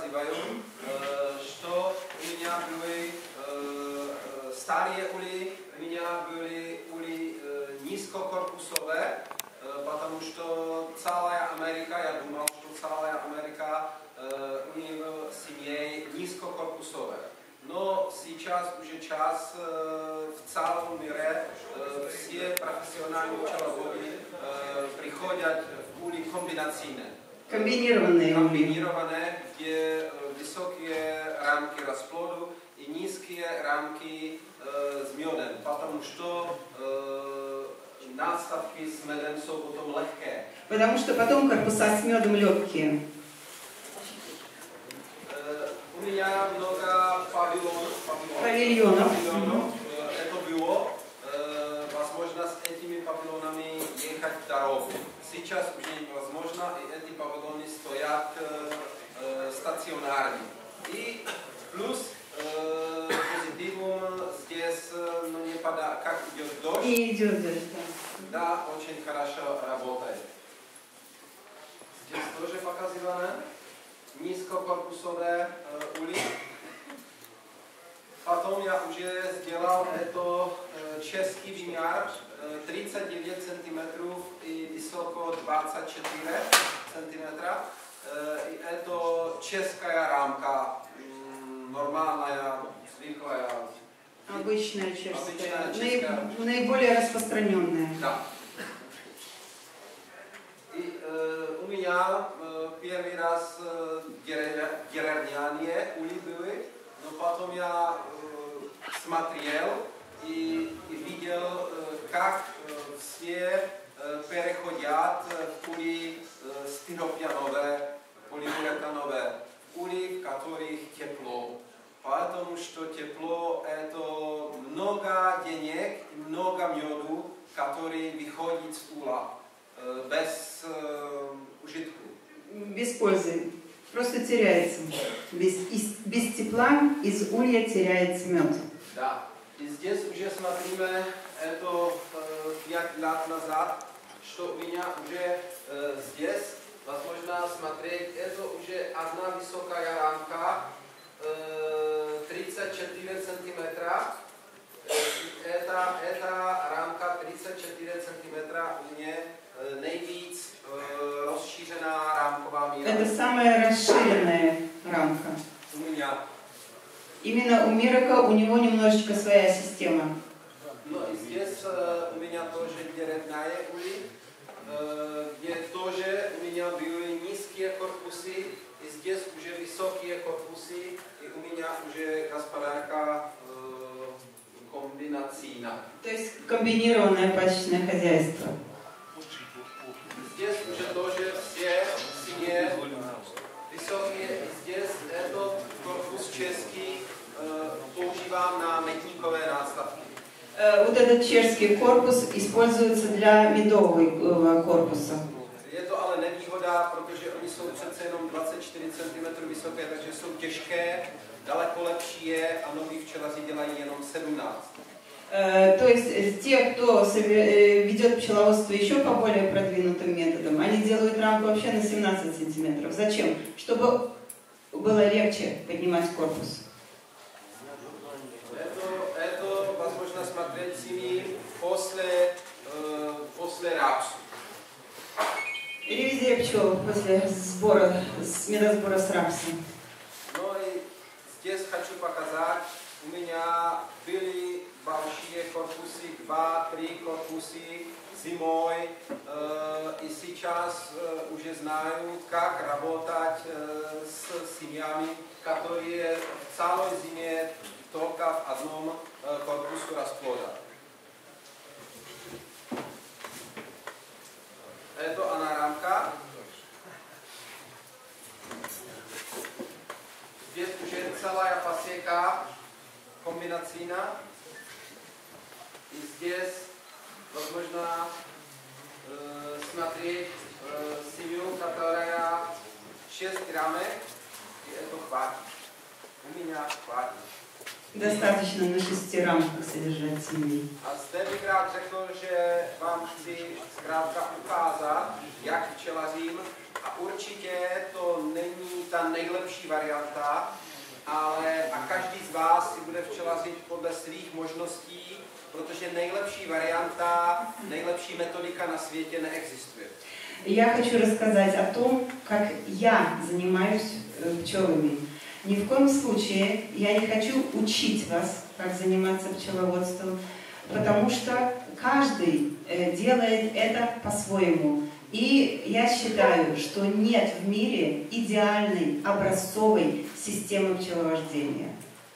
показываю, что у меня были старые ули, у меня были ули низкокорпусовые, потому что целая Америка, я думал, что целая Америка у них семей низкокорпусовая. Но сейчас уже час в целом мире все профессиональные пчеловоды приходят в ули комбинационные. Комбинированные, где высокие рамки расплоду и низкие рамки с медом, потому что наставки с медом jsou потом легké. Потому что потом корпуса с медом легкие. У меня много павильонов. Это было возможно с этими павильонами ехать в дорогу. Сейчас уже невозможно, и эти павильоны стоят стационарно. И плюс позитивум здесь не падает, как идет дождь. И идет дождь, да. Да, очень хорошо работает. Здесь тоже показано низкокорпусové uly. Потом я уже сделал это český výměr 39 cm и высоко 24 cm. И это českая рамка, нормальная, звиклая. Обычная чешская. Наиболее распространенная. Да. И у меня первый раз деревянные ули были, но потом я смотрел и видел, как все переходят в ули styropianové, полиуретановые, ули, в которых тепло. Потому что тепло это много денег и много меду, который выходит с ула без ужитку. Без пользы. Просто теряется. Без тепла из улья теряется мед. Да. И здесь уже смотрим, это 5 лет назад, что у меня уже здесь, возможно, смотреть, это уже одна высокая рамка, 34 сантиметра. Эта рамка 34 сантиметра у меня nejvíc rozšířená rámková míra. Это самая расширенная рамка. У меня. Именно у Мирака у него немножечко своя система. No i здесь у меня тоже деревянные ули, где тоже у меня были низкие корпусы, и здесь уже высокие корпусы, и у меня уже господарка комбинацийна. То есть комбинированное пасечное хозяйство. Здесь уже тоже все семьи высокие, и здесь этот корпус český používám на медниковые наставки. Вот этот чешский корпус используется для медового корпуса. Je to ale nevýhoda, protože oni jsou přece jenom 24 cm vysoké, takže jsou těžké, daleko lepší je a mnohí včelaři dělají jenom 17. То есть те, кто ведет пчеловодство еще по более продвинутым методам, они делают рамку вообще на 17 сантиметров. Зачем? Чтобы было легче поднимать корпус. Это возможно смотреть семьи после рапсу. Ревизия пчел после медосбора с рапсом. Ну и здесь хочу показать, у меня были большие корпусы, 2-3 корпусы зимой, и сейчас уже знаю, как работать с семьями, которые в целой зиме только в одном корпусу расплода. Это она рамка. Здесь уже целая посека комбинацийна. И здесь возможно смотреть семью, которая 6 рамок, и это хватит. У меня хватит. Достаточно на 6 рамках содержать семьи. A zde bych rád řekl, že vám chci zkrátka ukázat, jak včelařím A určitě to není ta nejlepší varianta, ale a každý z vás si bude včelařit podle svých možností, protože nejlepší varianta, nejlepší metodika na světě neexistuje. Я хочу рассказать о том, как я занимаюсь пчелами. Ни в коем случае я не хочу учить вас, как заниматься пчеловодством, потому что каждый делает это по-своему. И я считаю, что нет в мире идеальной, образцовой системы пчеловождения.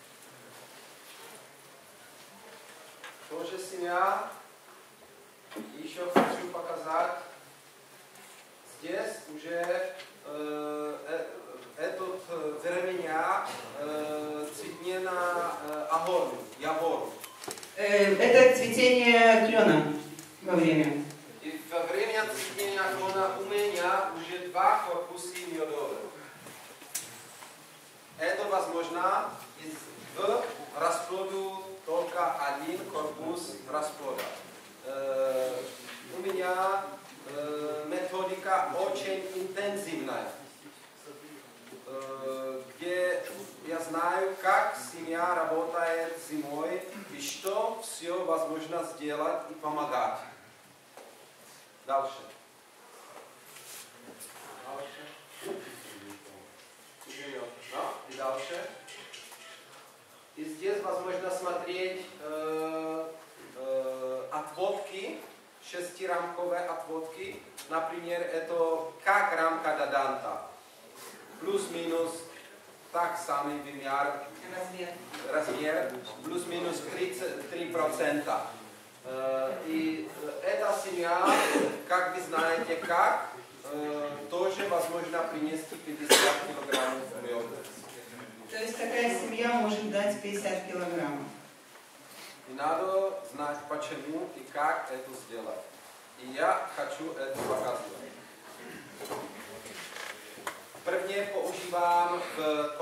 Тоже семья. Еще хочу показать. Здесь уже этот верменя цветнена агору, явору. Это цветение клена во время. И во время цветения клена у меня уже 2 корпусы медовые. Это возможно в расплоду только 1 корпус расплода. У меня методика очень интенсивная, где я знаю, как семья работает зимой и что все возможно сделать и помогать. Дальше. И дальше. И здесь возможно смотреть отводки, 6-рамковые отводки. Например, это как рамка Даданта. Плюс-минус так самый размер, плюс-минус 3%. И эта семья, как вы знаете, тоже возможно принести 50 килограммов меда. То есть такая семья может дать 50 килограммов. И надо знать, почему и как это сделать. И я хочу это показывать. Prvně používám v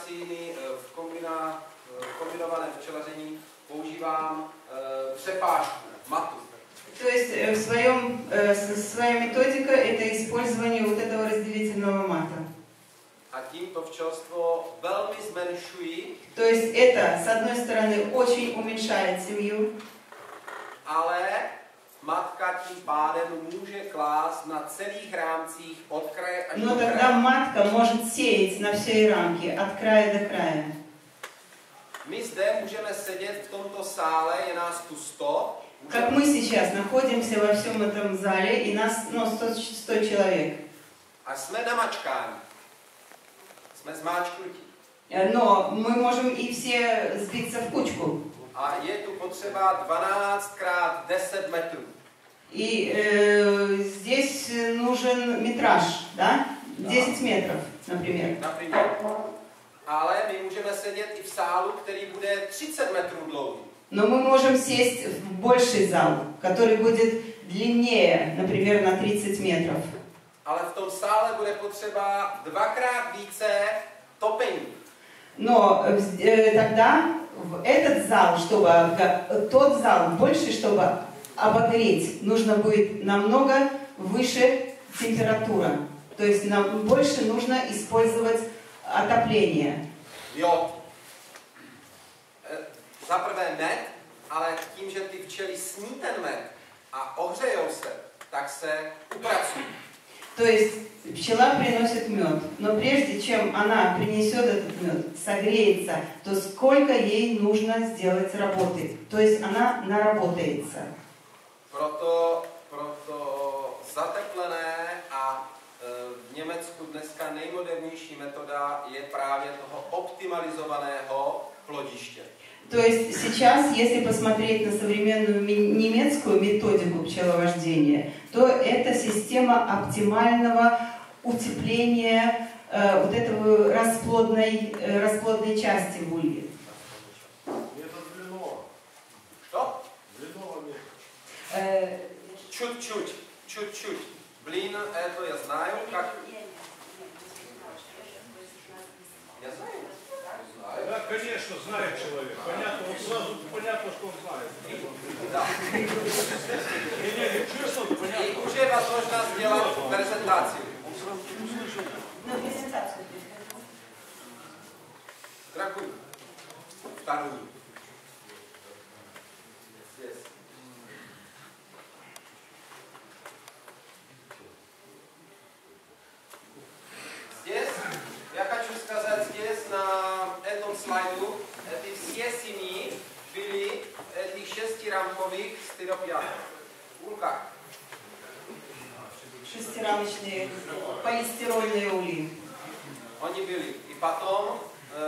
kombinovaném včelaření používám přepážku, matu. То есть своя методика это использование вот этого разделительного мата. A tímto včelstvo velmi zmenšuji. То есть это, с одной стороны, очень уменьшает семью. Ale matka tím pádem může klást na celých rámcích od kraje až do kraje. Но тогда матка может сеять на всей рамке, от края до края. My zde můžeme sedět v tomto sále, je nás tu 100. Как мы сейчас находимся во всем этом зале, и нас 100 человек. A jsme namačkáni. Jsme zmáčknutí. Но мы можем и все сбиться в кучку. A je tu potřeba 12 x 10 metrů. И здесь нужен метраж, да? 10 метров, например. Ale my můžeme sedět i v sálu, který bude 30 metrů dlouhý. Но мы можем сесть в больший зал, который будет длиннее, например, на 30 метров. Ale v tom sále bude potřeba 2x více topení. Но тогда в этот зал, тот зал больше, чтобы обогреть, нужно будет намного выше температура. То есть нам больше нужно использовать отопление. Jo. Za prvé med, ale tím, že ty včely sní ten med a ohřejou se, tak se upracují. То есть пчела приносит мед, но прежде чем она принесет этот мед, согреется, то сколько ей нужно сделать работы. То есть она наработается. Proto zateplené a v Německu dneska nejmodernější metoda je právě toho optimalizovaného plodiště. То есть сейчас, если посмотреть на современную немецкую методику пчеловождения, то это система оптимального утепления вот этого расплодной части вульвы. Метод Блинова. Что? Блинова метод. Чуть-чуть. Блин, это я знаю, как... Я знаю. Да, конечно, знает человек. Понятно, он сразу понятно, что он знает. Да. Не, честно, понятно. И уже возможно сделать презентацию. презентацию переходите. Дракуль. Вторую. Здесь. Здесь, я хочу сказать, здесь на этом слайду, эти все семьи были этих 6-рамковых стиропьянов. Улка. Шестирамочные полистирольные ульи. Они были. И потом,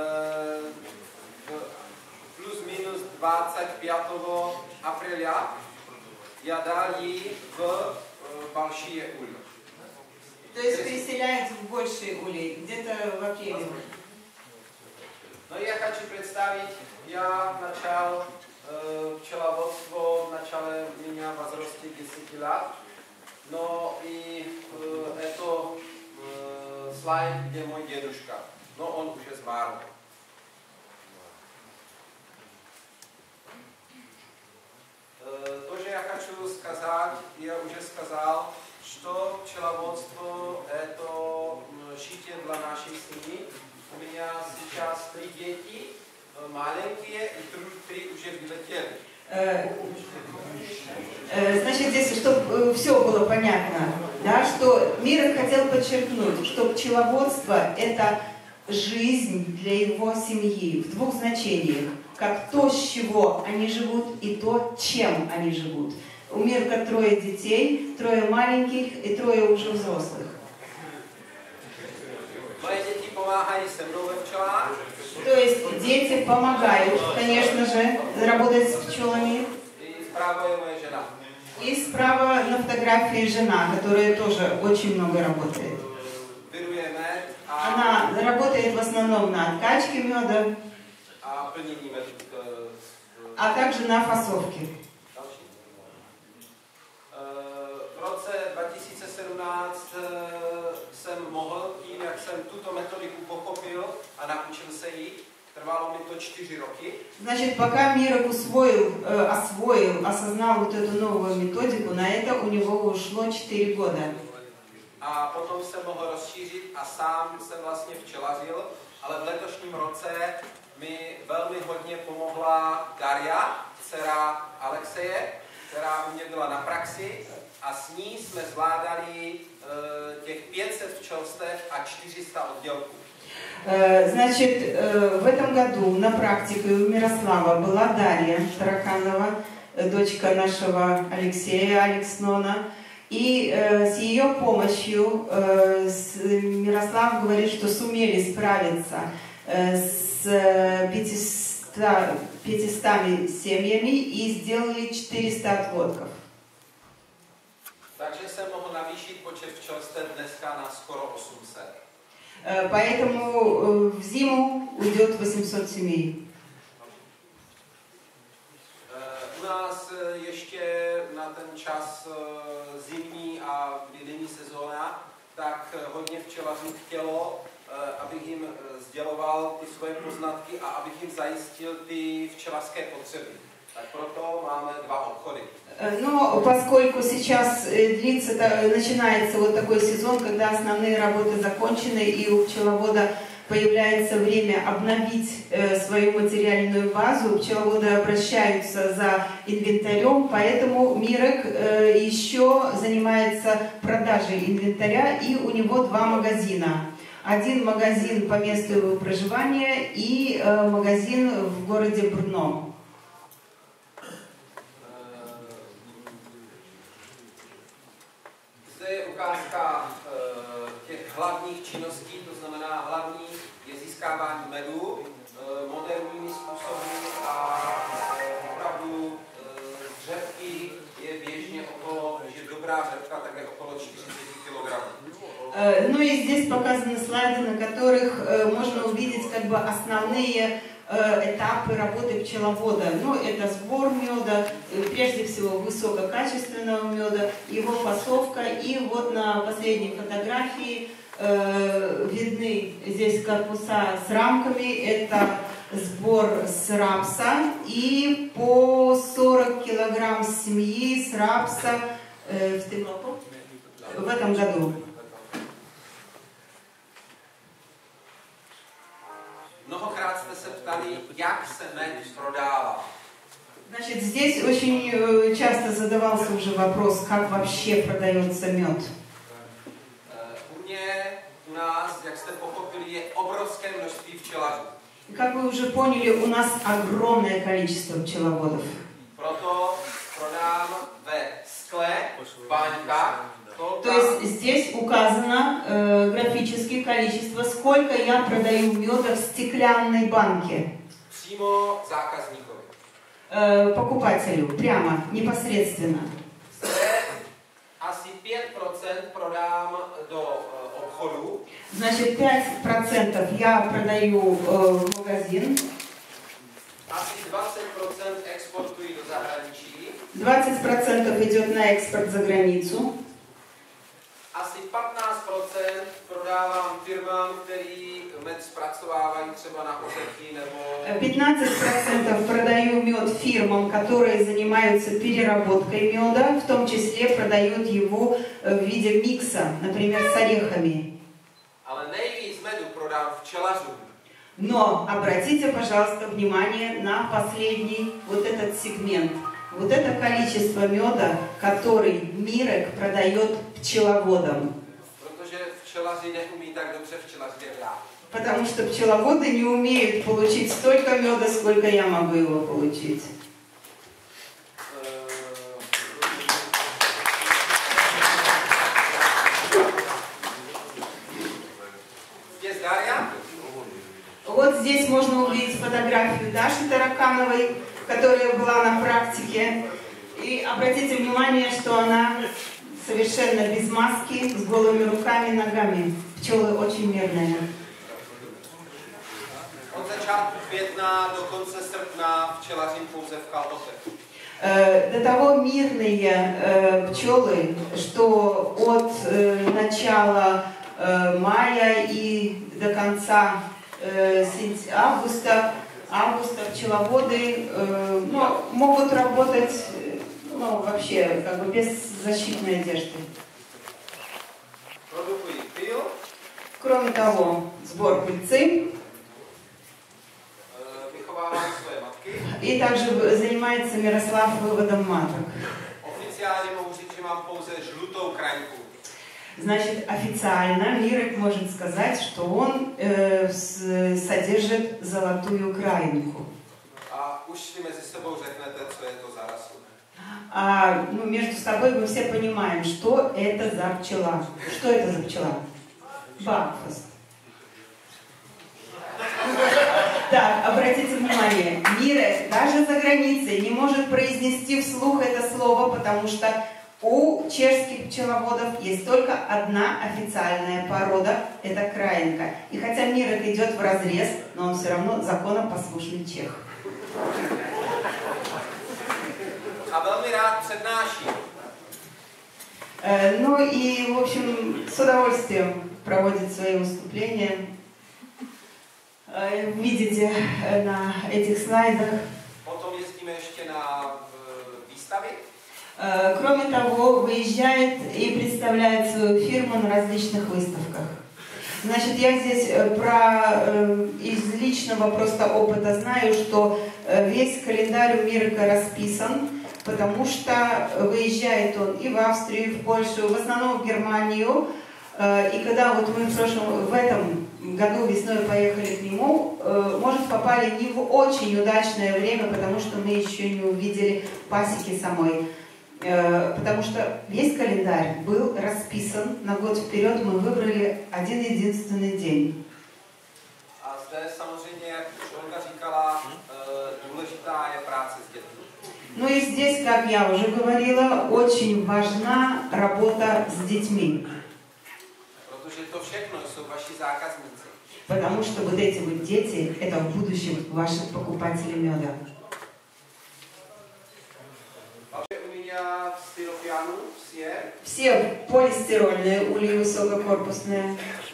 плюс-минус 25 апреля, я дал ей в большие ульи. То есть переселяется в большие ульи, где-то в апреле. Но я хочу представить, я начал пчеловодство в начале у меня в возрасте 10 лет, но и это слайд, где мой дедушка, но он уже сбарил. Тоже я хочу сказать, я уже сказал, что пчеловодство это житие для нашей семьи. У меня сейчас 3 дети, маленькие, и 3 уже вылетели. Значит, здесь, чтобы все было понятно, да, что Мирок хотел подчеркнуть, что пчеловодство – это жизнь для его семьи в 2 значениях. Как то, с чего они живут, и то, чем они живут. У Мирка 3 детей, 3 маленьких и 3 уже взрослых. Мои дети помогают со мной в пчелах. То есть дети помогают, конечно же, работать с пчелами. И справа моя жена. И справа на фотографии жена, которая тоже очень много работает. Она работает в основном на откачке меда, а также на фасовке. В roce 2017 jsem mohl tím, jak jsem tuto metodiku pochopil a naučil se jí, trvalo mi to 4 roky. Значит, пока Мирок освоил, осознал вот эту новую методику, на это у него ушло 4 года. A potom jsem mohl rozšířit a sám jsem vlastně včelařil, ale v letošním roce mi velmi hodně pomohla Daria, dcera Alexeje, která u mě byla na praxi a s ní jsme zvládali těch 500 včelstev a 400 oddělků. Значит, в этом году на практике у Мирослава была Дарья Тараканова, дочка нашего Алексея, Алекс Нона. И с ее помощью Мирослав говорит, что сумели справиться с 500 семьями и сделали 400 отводков. Takže jsem mohl navýšit počet včelstev dneska na skoro 800. Поэтому в зиму уйдет 800 семей. U nás ještě na ten čas zimní a kdy není sezóna, tak hodně včelařů chtělo, abych jim sděloval ty svoje poznatky a abych jim zajistil ty včelařské potřeby. Tak proto máme 2 obchody. Но поскольку сейчас начинается вот такой сезон, когда основные работы закончены и у пчеловода появляется время обновить свою материальную базу, пчеловоды обращаются за инвентарем, поэтому Мирок еще занимается продажей инвентаря, и у него 2 магазина. Один магазин по месту его проживания и магазин в городе Брно. Zde je ukázka těch hlavních činností, to znamená hlavní je získávání medu moderními způsoby a opravdu řepky je běžně okolo, že dobrá řepka tak je okolo 40 kg. Ну и здесь показаны слайды, на которых можно увидеть как бы основные этапы работы пчеловода. Ну, это сбор меда, прежде всего высококачественного меда, его фасовка. И вот на последней фотографии видны здесь корпуса с рамками. Это сбор с рапса. И по 40 килограмм семьи с рапса в этом году. mnohokrát jste se ptali, jak se med prodává. Значит, здесь очень часто задавался уже вопрос, как вообще продается мед. U mě, u nás, jak jste pochopili, je obrovské množství včelařů. Как вы уже поняли, у нас огромное количество пчеловодов. Proto prodám ve skle, v báňkách. То есть здесь указано графически количество, сколько я продаю меда в стеклянной банке. Přímo zákazníkovi. Покупателю, прямо, непосредственно. Zde asi 5% prodám do obchodu. Значит, 5% я продаю в магазин. Asi 20% exportuji do zahraničí. 20% идет на экспорт за границу. Asi 15% prodávám firmám, který med zpracovávají třeba na ořechy nebo... 15% продаю мед фирмам, которые занимаются переработкой меда, в том числе продают его в виде микса, например, с орехами. Ale nejvíc medu prodám včelařům. Но обратите, пожалуйста, внимание на последний вот этот сегмент. Вот это количество меда, который Мирек продает пчеловодам. Protože včelaři neumí tak dobře včelařit jak já. Потому что пчеловоды не умеют получить столько меда, сколько я могу его получить. Здесь Дарья. Вот здесь можно увидеть фотографию Даши Таракановой, которая была на практике. И обратите внимание, что она совершенно без маски, с голыми руками и ногами. Пчелы очень мирные. Od začátku května do konce srpna včelařím pouze v kalhotech. До того мирные пчелы, что от начала мая и до конца августа пчеловоды могут работать вообще как бы без защитной одежды. Produkují pyl. Кроме того, сбор пыльцы. Vychovávám svoje matky. И также занимается Мирослав выводом маток. Oficiálně mohu říct, že mám pouze žlutou kraňku. Значит, официально Мирек может сказать, что он содержит золотую краинку. A už si mezi sebou řeknete, co je to za rasu. А между собой мы все понимаем, что это за пчела. Что это за пчела? Бакфаст. Так, обратите внимание, Мирек даже за границей не может произнести вслух это слово, потому что у чешских пчеловодов есть только одна официальная порода, это краинка. И хотя Мирек идет вразрез, но он все равно законопослушный чех. A velmi rád přednáším. Ну и, в общем, с удовольствием проводит свои выступления. Видите на этих слайдах. Potom jezdíme ještě na výstavy. Кроме того, выезжает и представляет свою фирму на различных выставках. Значит, я здесь из личного просто опыта знаю, что весь календарь у Мирека расписан, потому что выезжает он и в Австрию, и в Польшу, в основном в Германию. И когда вот мы в этом году весной поехали к нему, может, попали не в очень удачное время, потому что мы еще не увидели пасеки самой. Потому что весь календарь был расписан на год вперед, мы выбрали один единственный день. A zde samozřejmě, jak už Olga říkala, důležitá je práce s dětmi. Ну и здесь, как я уже говорила, очень важна работа с детьми. Protože to všechno jsou vaši zákazníci. Потому что вот эти вот дети, это в будущем ваши покупатели меда. Все полистирольные ульи высококорпусные.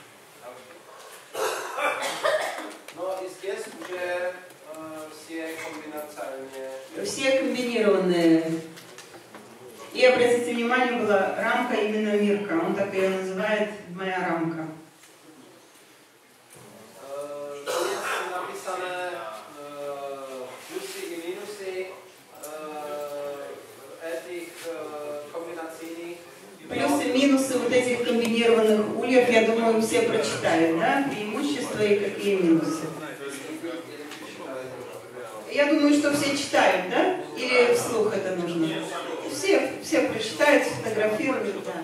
Все комбинированные. И обратите внимание, была рамка именно Мирка. Он так ее называет, моя рамка. napísané plusy i minusy этих комбинационных. Плюсы, минусы вот этих комбинированных ульев, я думаю, все прочитают, да? Преимущества и какие минусы. Я думаю, что все читают, да? Или вслух это нужно? Все прочитают, сфотографируют, да.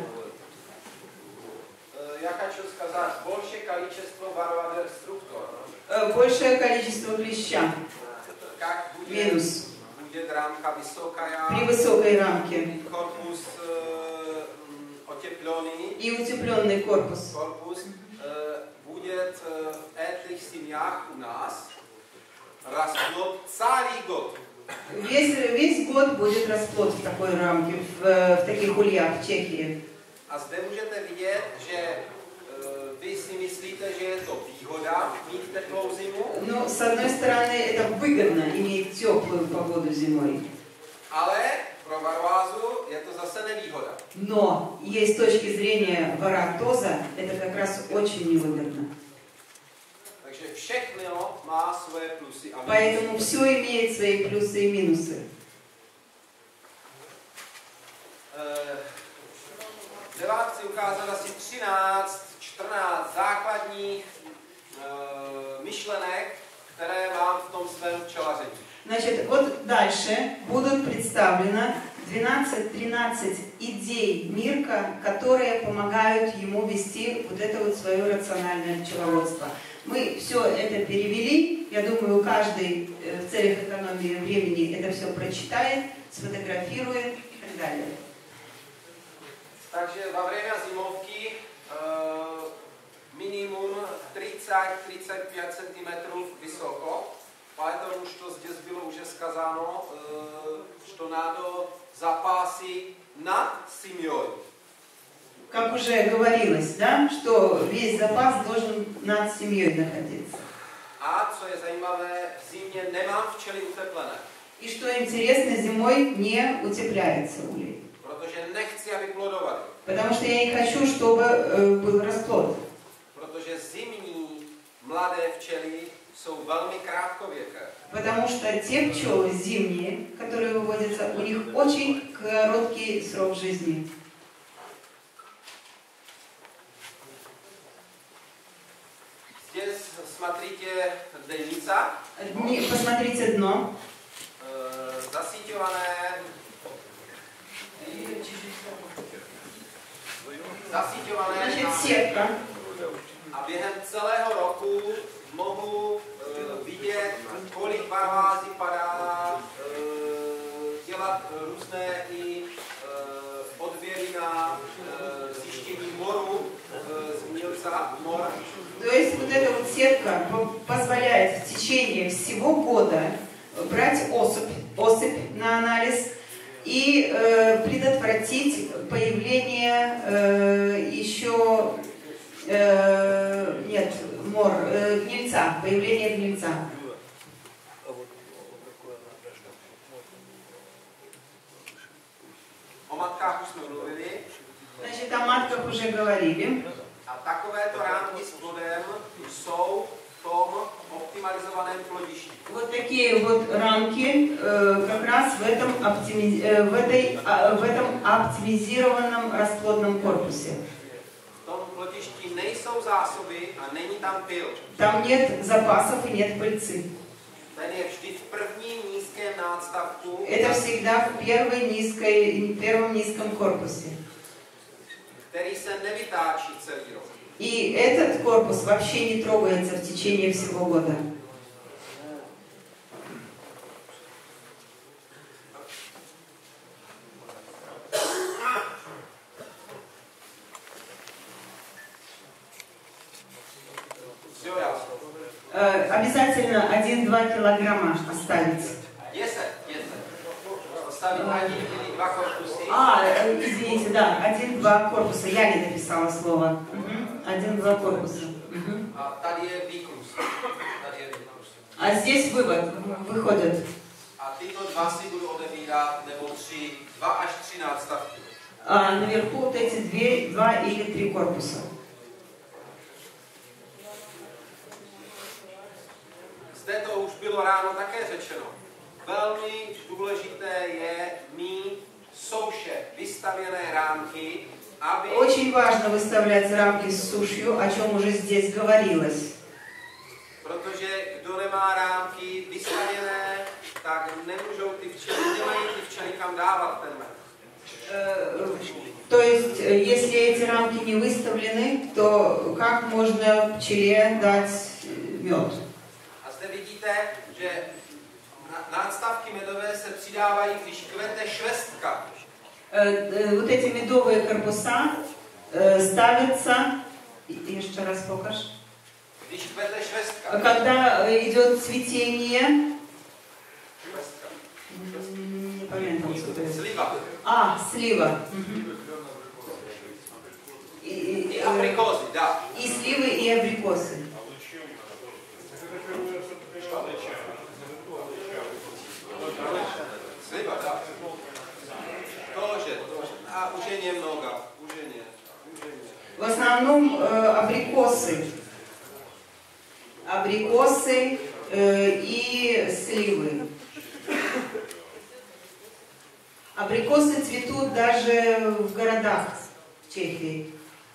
Я хочу сказать, большее количество варварных структур. Большее количество клеща. Как Минус. Будет рамка высокая. При высокой рамке. Корпус утепленный. И утепленный корпус. Корпус будет в этих семьях у нас расплод целый год. Весь год будет расплод в такой рамке, в таких ульях в Чехии. A zde můžete vidět, že vy si myslíte, že je to výhoda mít teplou zimu. Ну, с одной стороны, это выгодно иметь теплую погоду зимой. Ale pro varvázu je to zase nevýhoda. Но есть с точки зрения варатоза, это как раз очень невыгодно. Takže všechno má svoje plusy a minusy. Поэтому все имеет свои плюсы и минусы. Vám chci ukázat asi 13, 14 základních myšlenek, které mám v tom svém včelaření. Значит, вот дальше будут представлены 12-13 идей Мирка, которые помогают ему вести вот это вот свое рациональное пчеловодство. Мы все это перевели, я думаю, каждый в целях экономии времени это все прочитает, сфотографирует и так далее. Takže во время зимовки минимум 30-35 cm высоко, поэтому что здесь было уже сказано, что надо запасы над семьей. Как уже говорилось, да, что весь запас должен над семьей находиться. A co je zajímavé, v zimě nemám včely uteplené. И что интересно, зимой не утепляется улей. Protože nechci, aby plodovali. Потому что я не хочу, чтобы был расплод. Protože zimní mladé včely jsou velmi krátkověké. Потому что те пчелы зимние, которые выводятся, у них очень короткий срок жизни. Здесь смотрите дельница. Посмотрите дно. Засíťované. Значит, сетка. A během celého roku mohu vidět, kolik varvází padá, dělat různé i odběry na zjištění moru z mělca, mor. То есть вот эта вот сетка позволяет в течение всего года брать особь на анализ и предотвратить появление еще гнильца, появление гнильца. O matkách už jsme mluvili. Значит, о матках уже говорили. A takovéto rámky s plodem jsou v tom optimalizovaném plodišti. Вот такие вот рамки как раз в этом оптимизированном расплодном корпусе. V tom plodišti nejsou zásoby a není tam pyl. Там нет запасов и нет пыльцы. Ten je vždy v prvním nízkém nástavku. Это всегда в первом низком корпусе. Který se nevytáčí celý rok. И этот корпус вообще не трогается в течение всего года. Все jasno. Обязательно 1-2 килограмма оставить. 10. Ostavit ani ili 2 korpusy. Извините, да, 1-2 корпуса. Я не написала слово. 1-2 корпуса. A tady je výklus. А здесь выходят. A tyto dva si budu odevírat, nebo 2 až 3 nástavky. А наверху вот эти 2 или 3 корпуса. Zde bylo ráno také řečeno, velmi důležité je mít souše, vystavěné rámky, aby... Очень важно выставлять рамки с сушью, о чем уже здесь говорилось. Protože kdo nemá rámky vystavěné, tak nemůžou ty včely, nemají ty včely kam dávat ten med. То есть, если эти рамки не выставлены, то как можно пчеле дать мед? A zde vidíte, že nástavky medové se přidávají, když kvete švestka. Вот эти медовые корпуса ставятся, еще раз покаж, Když kvete švestka. когда идет цветение, Švestka. не памятаю, что это. Sliva. Слива. I aprikózy, da. И сливы, и абрикосы. Sliva, da. Тоже. A už je немного. Už je. В основном абрикосы. Абрикосы и сливы. Абрикосы цветут даже в городах Чехии.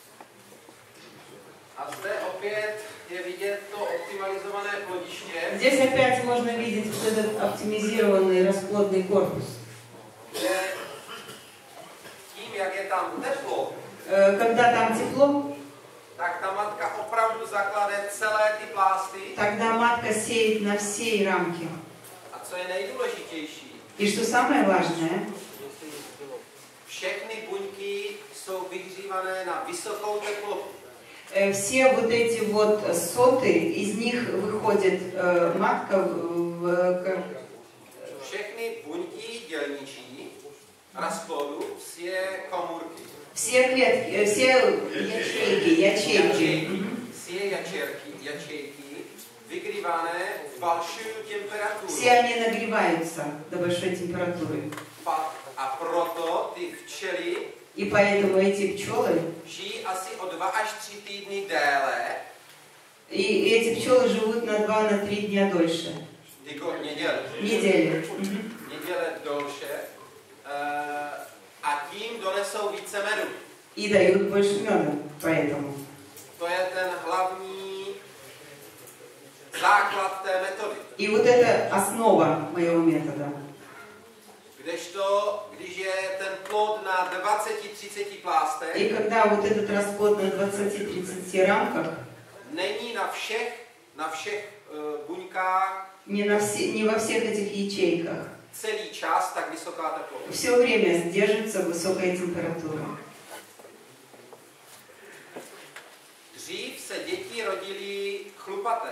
A zde opět je vidět to optimalizované plodiště. Здесь опять можно видеть вот этот оптимизированный расплодный корпус. Kde tím, jak je tam teplo, Когда там тепло, tak ta matka opravdu zaklade celé ty plásty. тогда матка сеет на всей рамке. A co je nejdůležitější, И что самое важное, všechny buňky jsou vyhřívané na vysokou teplotu. все вот эти вот соты, из них выходит матка Všechny buňky dělničí rozplodu, все komůrky. все клетки, все ячейки. Все ячейky вygřívané v большую температуру. Все они нагреваются до большой температуры. A proto ty včely И поэтому эти пчелы, žijí asi o 2 až 3 týdny déle. и эти пчелы живут на 2-3 дня дольше. Недели. Neděle dlouše. A tím donesou více medu. И дают больше меда, поэтому. To je ten hlavní základ té metody. И вот это основа моего метода. Kdežto, když je ten plod na 20-30 plástech, И когда вот этот расплод на 20-30 рамках, není na všech buňkách, не во всех этих ячейках, celý čas tak vysoká teplota. все время держится высокая температура. Dřív se děti rodily chlupaté.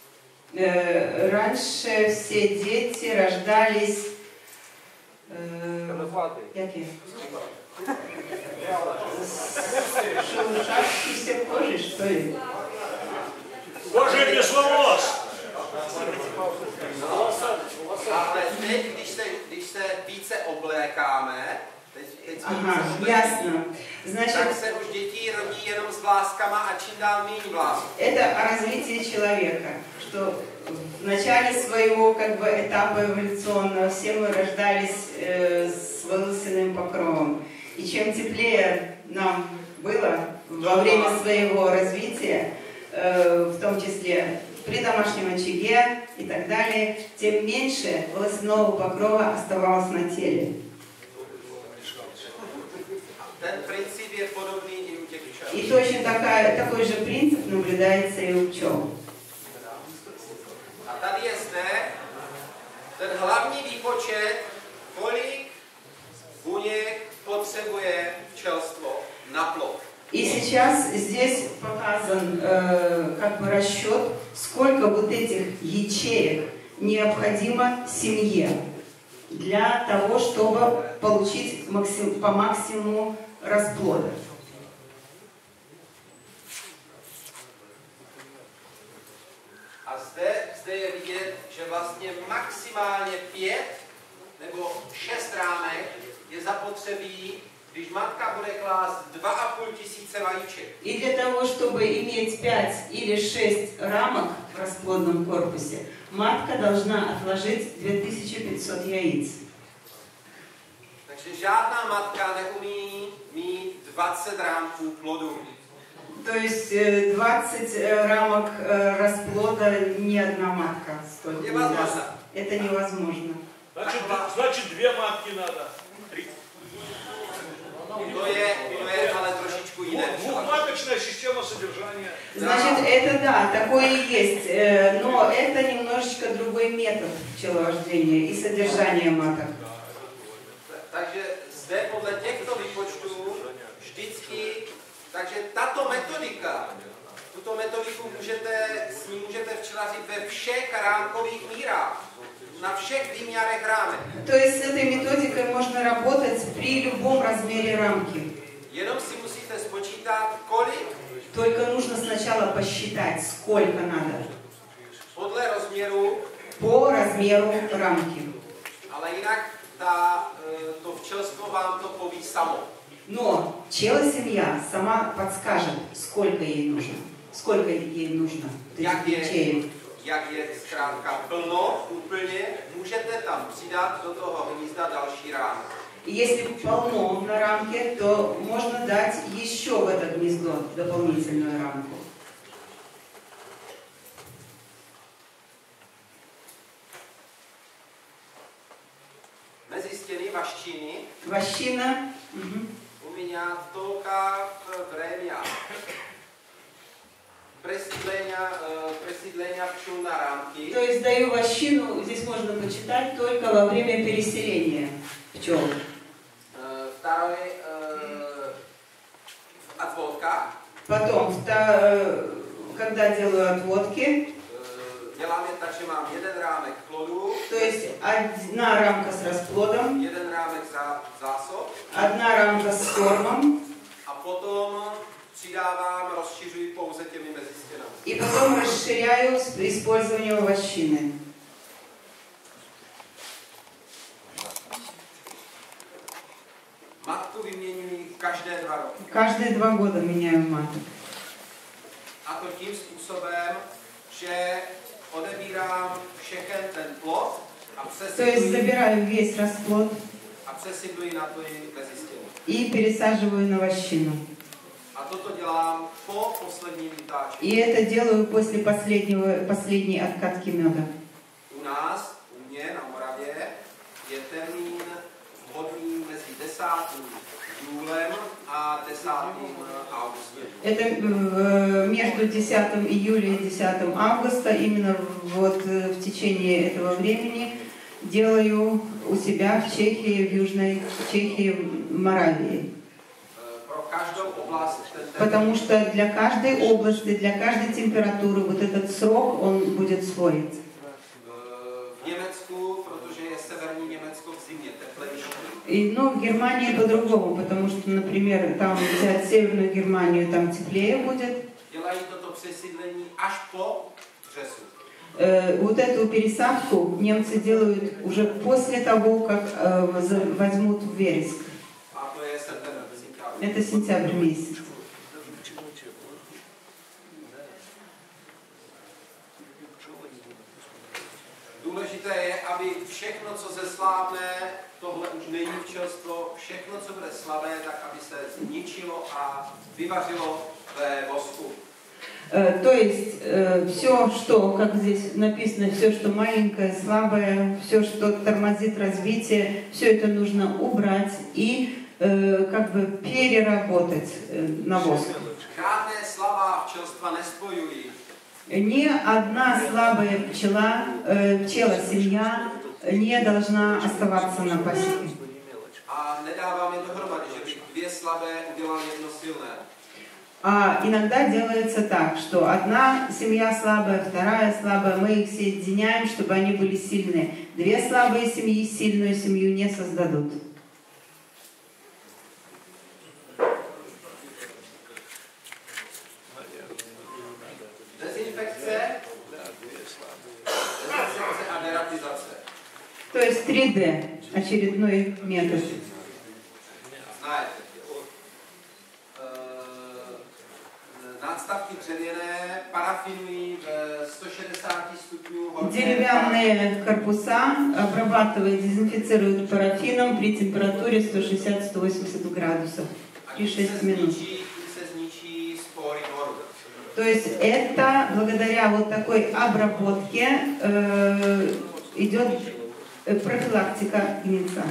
Раньше все дети рождались шелушащейся кожей, что ли? Кожа без волос. Ale teď, když se více oblékáme, Ага, ясно. Значит, tak se už děti rodí jenom s vláskama a čím dál méně vlásk. это о развитии человека, что в начале своего этапа эволюционного все мы рождались с волосяным покровом. И чем теплее нам было во время своего развития, в том числе при домашнем очаге и так далее, тем меньше волосяного покрова оставалось на теле. Ten princip je podobný i u těch včel. И точно такой же принцип наблюдается и у пчел. A tady je zde ten hlavní výpočet, kolik buněk potřebuje včelstvo na plod. И сейчас здесь показан расчет, сколько вот этих ячеек необходимо семье для того, чтобы получить по максимуму расплода. A zde je vidět, že vlastně maximálně 5 nebo 6 rámek je zapotřebí, když matka bude klást 2 500 vajíček. И для того, чтобы иметь 5 или 6 рамок, в расплодном корпусе, матка должна отложить 2500 яиц. Takže žádná matka neumí mít 20 rámků plodu. То есть 20 рамок расплода ни одна матка столько не даст. Это невозможно. Значит, две матки надо. Три. To je ale trošičku jiné. Двухматочная система содержания. Значит, это да, такое и есть, но это немножечко другой метод пчеловождения и содержания маток. Takže zde podle těchto výpočtů vždycky, takže tato metodika, tuto metodiku s ní můžete včelařit ve všech rámkových mírách, na všech výměrech rámek. То есть с этой методикой можно работать при любом размере рамки. Jenom si musíte spočítat, kolik. Только нужно сначала посчитать, сколько надо. Podle rozměru. По размеру рамки. Ale jinak to včelstvo vám to poví samo. Но пчела-семья сама подскажет, сколько ей нужно. Сколько ей нужно. Jak je zkrátka plno, úplně, můžete tam přidat do toho hnízda další rámek. Если полно на рамке, то можно дать еще в это гнездо дополнительную рамку. Mezi stěny vaščiny. Вощина. У меня только время пресидления пчел на рамки. То есть даю вощину, здесь можно почитать, только во время переселения пчел. Второй отводка. Потом, когда делаю отводки, děláme tak, že mám jeden rámek plodu. То есть одна рамка с расплодом, jeden rámek zásob, одна рамка с кормом, a potom přidávám, rozšiřuji pouze těmi mezistěnami. И потом расширяю с использованием вощины. Matku vyměňuji každé 2 roky. Каждые 2 года меняю маток. A to tím způsobem, že odebírám všechen ten plod a То есть забираю весь расплод přesidluji na to mezistěnu. И пересаживаю на вощину. A toto dělám po posledním vytáčení. И это делаю после последней откатки меда. U nás, u mě na Moravě, je termín vhodný mezi 10. июлем a 10. августом. Это между 10 июля и 10 августа, именно вот в течение этого времени, делаю у себя в Чехии, в Южной Чехии, в Моравии. Потому что для каждой области, для каждой температуры вот этот срок, он будет свой. В Německu, protože je severní Německo v zimě teplejší. Но в Германии по-другому, потому что, например, там взять Северную Германию, там теплее будет. Dělají toto přesídlení až po řesu. Вот эту пересадку немцы делают уже после того, как возьмут Вереск. Это сентябрь месяц. Důležité je, aby všechno, co zeslábne, tohle už není včelstvo, všechno, co bude slabé, tak aby se zničilo a vyvařilo ve vosku. То есть все, что, как здесь написано, все, что маленькое, слабое, все, что тормозит развитие, все это нужно убрать и как бы переработать на воск. Ни одна слабая пчела, пчела-семья не должна оставаться на пасеке. А иногда делается так, что одна семья слабая, вторая слабая, мы их соединяем, чтобы они были сильные. Две слабые семьи сильную семью не создадут. То есть 3D, очередной метод. Nadstavky dřevěné parafinují v 160 Деревянные корпуса обрабатывают, дезинфицируют парафином при температуре 160-180 градусов при 6 минут. То есть это благодаря вот такой обработке идет профилактика гнильца.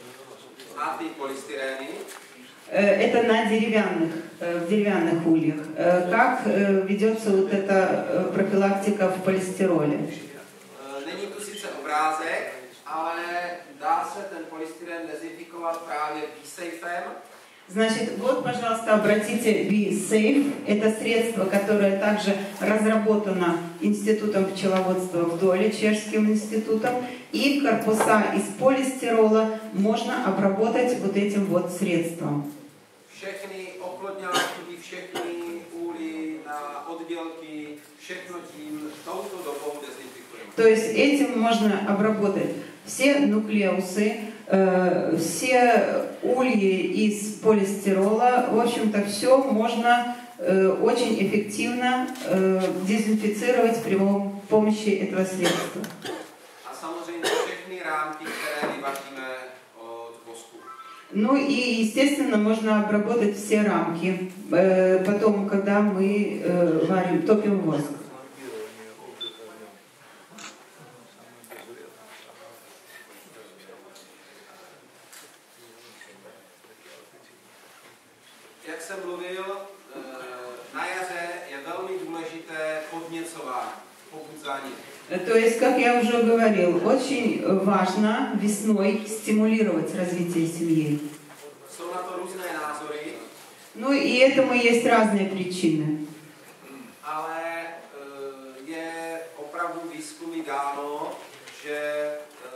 Это на в деревянных ульях. Как ведется вот эта профилактика в полистироле? Není tu sice obrázek, ale dá se ten polystyren dezinfikovat právě B-Safem. Значит, вот, пожалуйста, обратите B-Safe. Это средство, которое также разработано Институтом пчеловодства в Доле, Чешским институтом. И корпуса из полистирола можно обработать вот этим вот средством. Všechny oplodňáky, všechny úly na oddělky, všechno tím touto dobou dezinfikujeme. То есть этим можно обработать все нуклеусы, все ульи из полистирола. В общем-то, все можно очень эффективно дезинфицировать при помощи этого средства. A samozřejmě všechny rámky, které vyvaříme od vosku. Ну и, естественно, можно обработать все рамки потом, когда мы топим воск. Jak jsem mluvil, na jaře je velmi důležité podněcování, pobuzání. То есть, как я уже говорил, очень важно весной стимулировать развитие семьи. Jsou na to různé názory. Ну и этому есть разные prичины. Ale je opravdu výzkumy dáno, že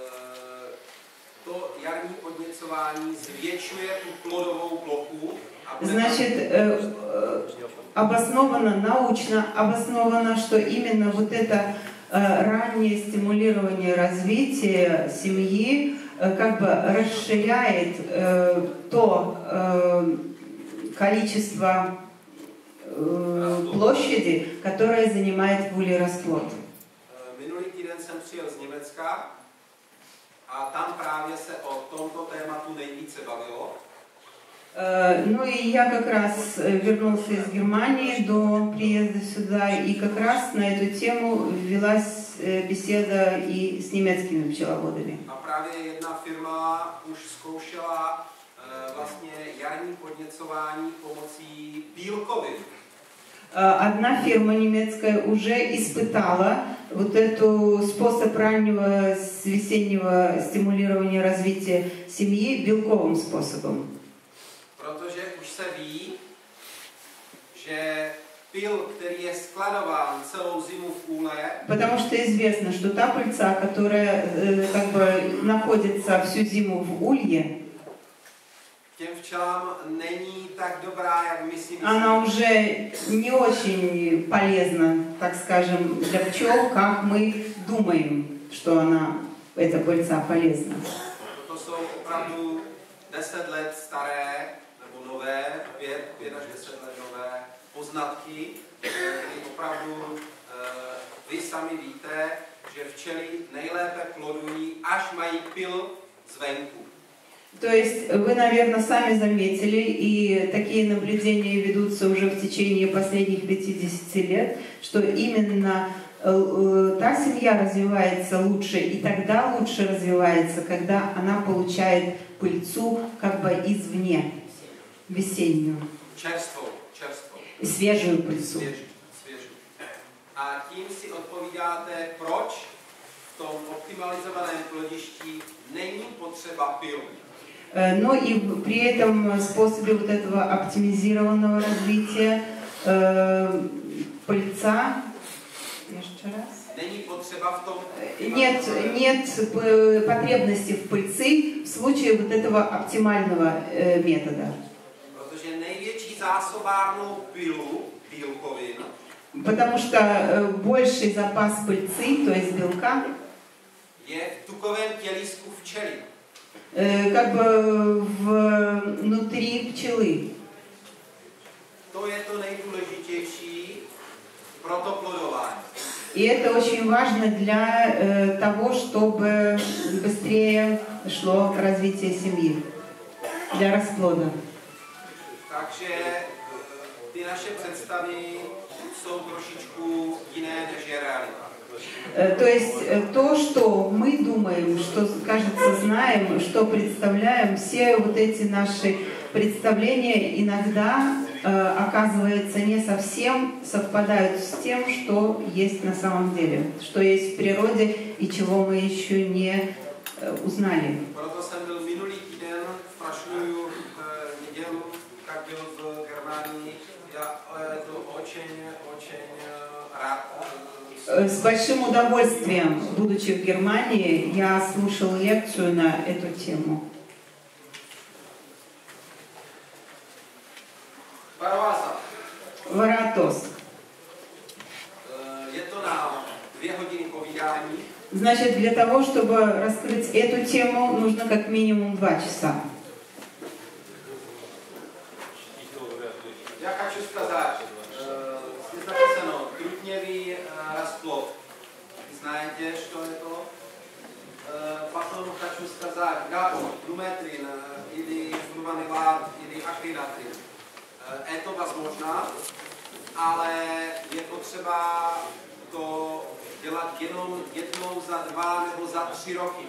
to jarní podněcování zvětšuje tu plodovou plochu. Значит, научно обосновано, что именно вот это раннее стимулирование развития семьи как бы расширяет то количество площади, которое занимает в улье расплод. Minulý týden jsem přijel z Německa a tam právě se o tomto tématu nejvíce bavilo. Ну и я как раз вернулся из Германии до приезда сюда, и как раз на эту тему велась беседа и с немецкими пчеловодами. A právě jedna firma už zkoušela vlastně jarní podněcování pomocí bílkovin. Одна фирма немецкая уже испытала вот эту способ раннего весеннего стимулирования развития семьи белковым способом. Protože už se ví, že pil, který je skladován celou zimu v úle, потому что известно, что та пыльца, которая как бы находится всю зиму в улье, těm včelám není tak dobrá, jak my si myslíme. она уже не очень полезна, так скажем, для пчел, как мы думаем, что эта пыльца полезна. To jsou opravdu 10 let staré, nebo nové, 5 až 10 let nové poznatky, kdy opravdu vy sami víte, že včely nejlépe plodují, až mají pil zvenku. То есть вы, наверное, сами заметили, и такие наблюдения ведутся уже в течение последних 50 лет, что именно та семья развивается лучше, и тогда лучше развивается, когда она получает пыльцу как бы извне, весеннюю. Čerstvou. Свежую пыльцу. Svěží. A tím si odpovídáte, proč v tom optimalizovaném plodišti není potřeba pilu. Но и при этом способе вот этого оптимизированного развития пыльца, нет потребности в пыльцы в случае вот этого оптимального метода. Protože největší zásobárnou pilu bílkovin, потому что больший запас пыльцы, то есть белка, je v tukovém tělísku včely. Как бы внутри пчелы. To je to nejdůležitější pro to plodování. И это очень важно для того, чтобы быстрее шло развитие семьи, для расплода. Takže ty naše představy jsou trošičku jiné, než je realita. То есть то, что мы думаем, что, кажется, знаем, что представляем, все вот эти наши представления иногда, оказывается, не совсем совпадают с тем, что есть на самом деле, что есть в природе и чего мы еще не узнали. Proto jsem byl minulý týden v Prašluju nedělu, jak byl v Germánii. Já to очень rád. С большим удовольствием, будучи в Германии, я слушал лекцию на эту тему. Варатос. Значит, для того, чтобы раскрыть эту тему, нужно как минимум 2 часа. Я хочу сказать, здесь написано трутневый расплод. Знаете, что это? Потом хочу сказать, габон, друметрин, или флуванилат, или акрилатрин. Это возможно, ale je potřeba to dělat jenom jednou za 2 nebo za 3 roky.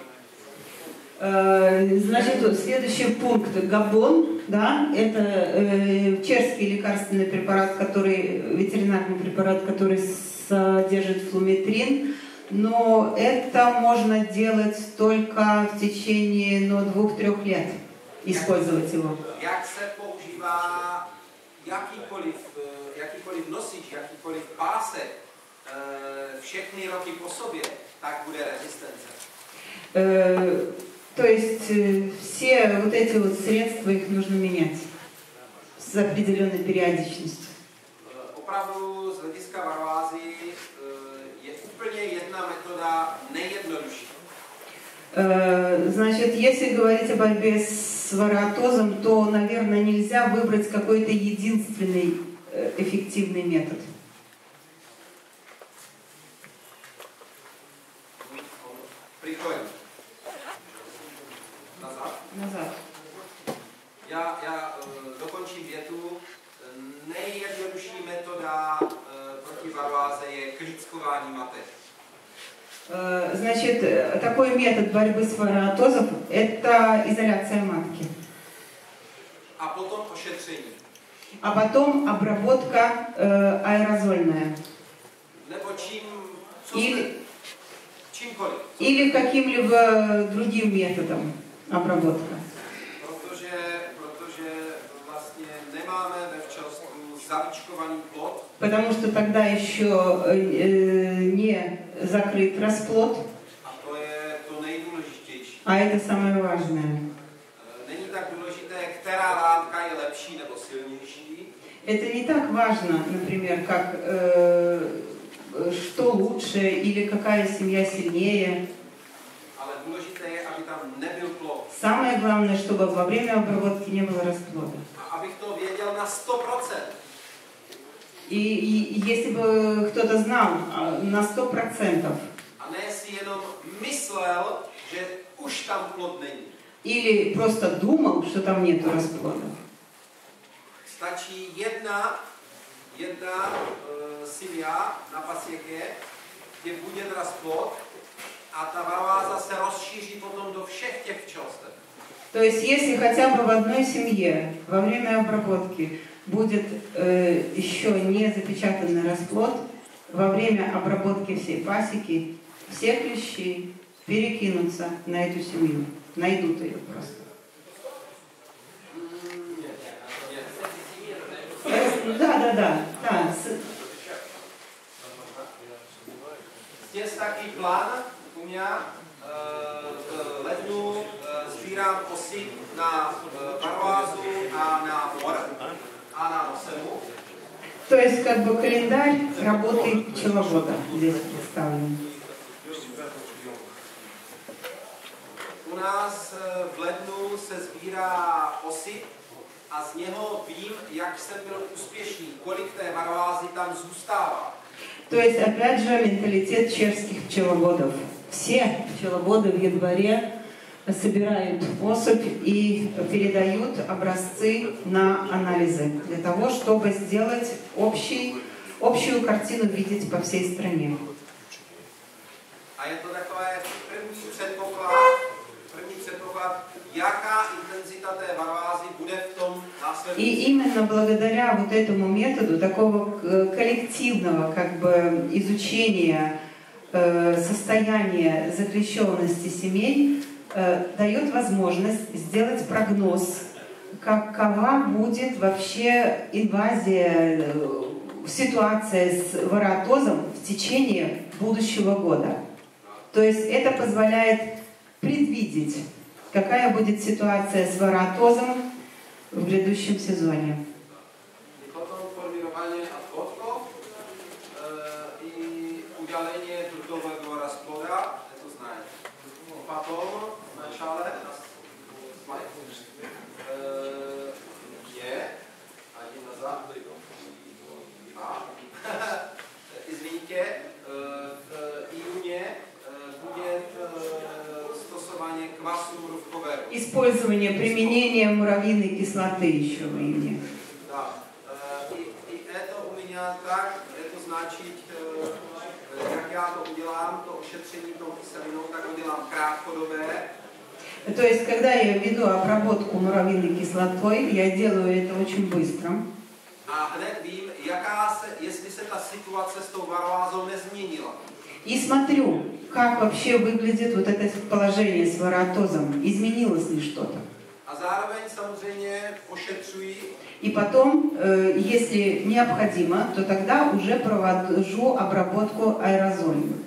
Значит, следующий пункт габон, да, это чешский лекарственный препарат, ветеринарный препарат, который содержит флуметрин, но это можно делать только в течение 2-3 лет, использовать его. Jak se používá jakýkoliv nosič, jakýkoliv pásek, všechny roky po sobě, tak bude rezistence. То есть все вот эти вот средства, их нужно менять с определенной периодичностью. Opravdu z hlediska varoázy je úplně jedna metoda nejjednodušší. Значит, если говорить о борьбе с вариатозом, то, наверное, нельзя выбрать какой-то единственный эффективный метод. Назад. Já dokončím větu. Nejjednodušší metoda proti varoáze je klíckování matek. Значит, такой метод борьбы с вариатозом – это изоляция матки. A potom ošetření. А потом обработка аэрозольная. Nebo čímkoliv. Или каким-либо другим методом обработка. Protože vlastně nemáme ve včelstvu zavíčkovaný plod. Потому что тогда еще не закрыт расплод. A to je to nejdůležitější. А это самое важное. Není tak důležité, která látka je lepší nebo silnější. Это не так важно, например, как что лучше или какая семья сильнее. Ale důležité je, aby tam nebyl plod. Самое главное, чтобы во время обработки не было расплода. A abych to věděl na 100%. И если бы кто-то знал на 100%, A ne si jenom myslel, že už tam plod není. или просто думал, что там нету расплода. Stačí jedna семья na pasěkě, kde bude расплод, a ta varoáza se rozšíří potom do všech těch včelstev. То есть, если хотя бы в одной семье во время обработки будет еще не запечатанный расплод, во время обработки всей пасеки все клещи перекинутся на эту семью, найдут ее просто. Да. Здесь такý plán u mě. V lednu sbírám osy na varoázu a na mor a na nosemu. То есть, как бы календарь работы пчеловода здесь представлен. U nás v lednu se sbírá osy a z něho vím, jak jsem byl úspěšný, kolik té varoázy tam zůstává. То есть, опять же, менталитет чешских пчеловодов. Все пчеловоды в январе собирают особь и передают образцы на анализы для того, чтобы сделать общую картину видеть по всей стране. A je to takové první předpoklad, jaká intenzita té varoázy bude v tom následujícím. И именно благодаря вот этому методу такого коллективного как бы изучения состояния заключенности семей дает возможность сделать прогноз, какова будет вообще инвазия, ситуация с воротозом в течение будущего года. То есть это позволяет предвидеть, какая будет ситуация с воротозом в грядущем сезоне. Использование, применение муравьиной кислоты еще в июне. Да. И это у меня так, это значит, как я to udělám, to ošetření tou kyselinou, tak udělám krátkodobé. То есть, когда я веду обработку муравьиной кислотой, я делаю это очень быстро. A hned vím, jestli se ta situace s tou varoázou nezměnila. И смотрю, как вообще выглядит вот это положение с воротозом, изменилось ли что-то. A zároveň samozřejmě ošetřuji. И потом, если необходимо, то тогда уже провожу обработку аэрозолью.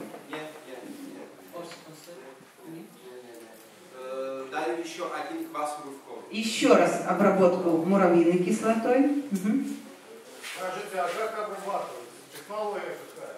Даю еще один квас муравковый. Еще раз обработку муравьиной кислотой. Скажите, а как обрабатывается? Технология какая?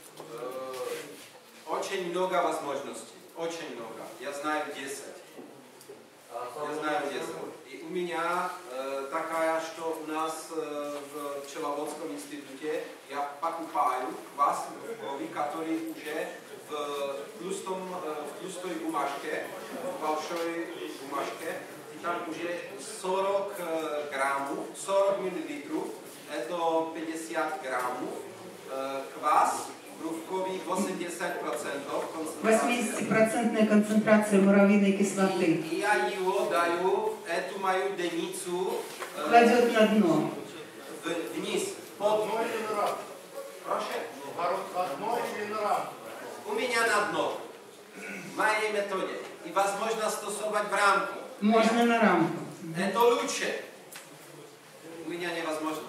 Очень много возможностей. Очень много. Я знаю 10. Я знаю 10. И у меня такая, что у нас в Пчеловодском институте я покупаю квас муравковый, который уже в тlusтой бумажке, в большой бумажке, и там уже 40 граммов, 40 миллилитров, это 50 граммов, квас муравковый 80% концентрация муравьиной кислоты. И я его даю, эту мою деницу, кладет на дно. Вниз. Под дно или на рамку? Прошу? Под дно или на рамку? У меня на дно. В моей методе. И возможно стосовать в рамку. Можно на рамку. Это лучше. У меня невозможно.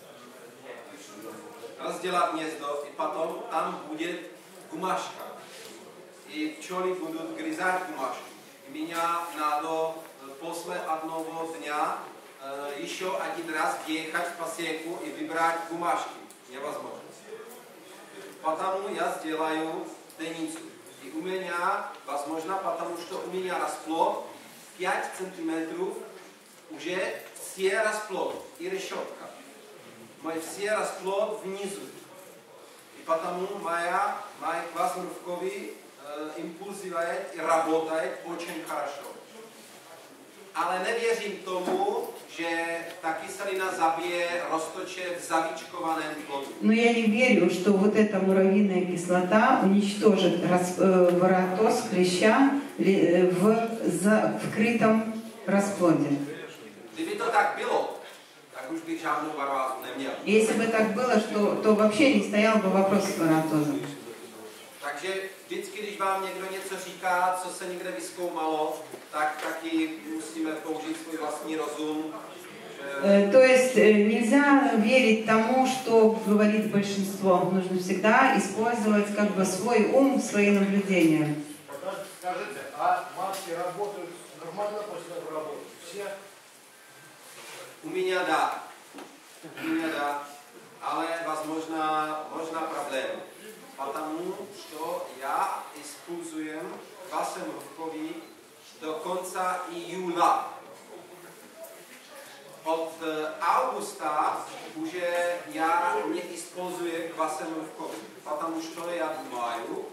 Разделать гнездо, и потом там будет бумажка. И пчелы будут грызать бумажку. И меня надо после одного дня еще один раз ехать в посеку и выбирать бумажки. Невозможно. Потому я сделаю деницу. И у меня, возможно, потому что у меня расплод 5 сантиметров, уже все расплод и решетка. Мой все расплод внизу. И потому мой квас муравковый импульсивает и работает очень хорошо. Ale nevěřím tomu, že ta kyselina zabije roztoče v zavíčkovaném plodu. Но я не верю, что вот эта муравьиная кислота уничтожит воротоз клеща в вкрытом расплоде. Kdyby to tak bylo, tak už bych žádnou varoázu neměl. Если бы так было, то вообще не стоял бы вопрос с воротозом. Takže vždycky, když vám někdo něco říká, co se někde vyzkoumalo, tak taky musíme použít svůj vlastní rozum. То есть нельзя верить тому, что говорит большинство. Нужно всегда использовать как бы свой ум, свои наблюдения. Скажите, а матки работают нормально после обработки? Все? U mě dá. Ale možná problém. Потому что я используем квас муравковый до конца июля. Od augusta už já neispozuję kvasem mrvkový, потому что я думаю,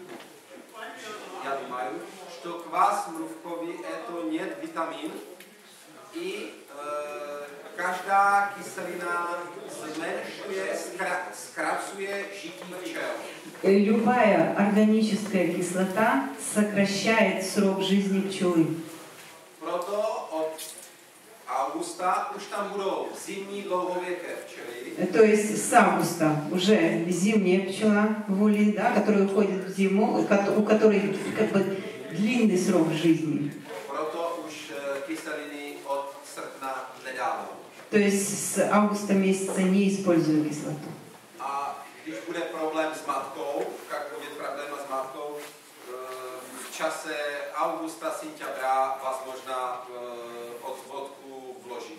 что квас мрвковý это нет витамин, и každá kyselina zmenšuje, zkracuje žití včel. Любая органическая кислота сокращает срок жизни пчелы. Proto od augusta už tam budou zimní dlouhověké včely. То есть с августа уже зимняя пчела в улей, да, которая уходит в зиму, у которой как бы длинный срок жизни. Proto už kyseliny od srpna nedávám. То есть с августа месяца не использую кислоту. A když bude problém s matkou, как будет проблема с matkou, v čase augusta, сентября, возможно, odvodku vložit.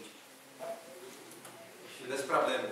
Bez problémů.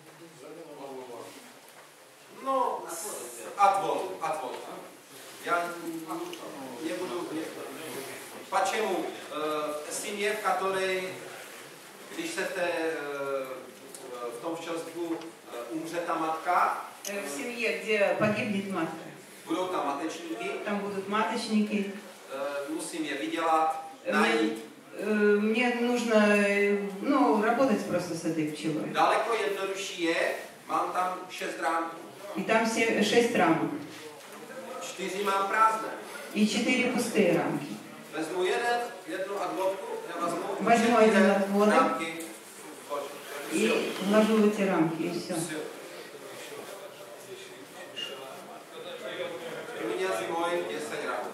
No, отвод. Я не буду... Почему? В семье, в которой, když chcete v tom včelstvu umře ta matka, В семье, где погибнет матка, budou tam matečníky, там будут маточники. musím je vydělat, najít. Мне нужно, работать просто с этой пчелой. Daleko jednodušší je, mám tam 6 rámků. И там 6 рамок. 4 mám prázdné. И 4 пустые рамки. Vezmu jednu odvodku, Возьму один отводок rámky, и вложу в эти рамки, и все. У меня зимой 10 rámek.